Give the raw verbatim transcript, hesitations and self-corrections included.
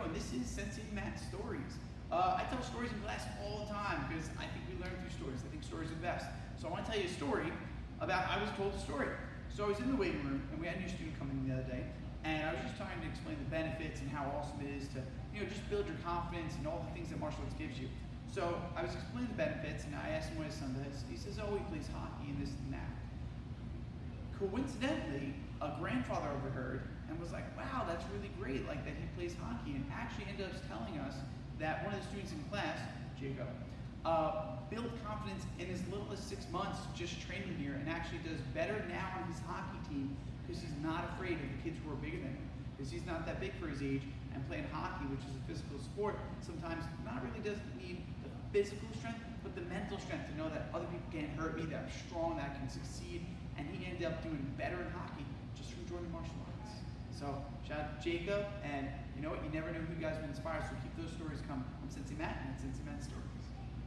and this is Sensei Matt Stories. Uh, I tell stories in class all the time because I think we learn through stories. I think stories are the best. So I want to tell you a story about I was told a story. So I was in the waiting room, and we had a new student coming in the other day, and I was just trying to explain the benefits and how awesome it is to, you know, just build your confidence and all the things that martial arts gives you. So I was explaining the benefits, and I asked him what his son does. He says, oh, he plays hockey and this and that. Coincidentally, a grandfather overheard and was like, wow, that's really great, like that he plays hockey, and actually ended up telling us that one of the students in class, Jacob, uh, built confidence in as little as six months just training here, and actually does better now on his hockey team because he's not afraid of the kids who are bigger than him, because he's not that big for his age, and playing hockey, which is a physical sport, sometimes not really doesn't need the physical strength, but the mental strength to know that other people can't hurt me, that I'm strong, that I can succeed, and he ended up doing better in hockey just from joining martial arts. So shout out to Jacob, and you know what, you never know who you guys will inspire, so keep those stories coming. I'm Sensei Matt, and that's Sensei Matt's Story.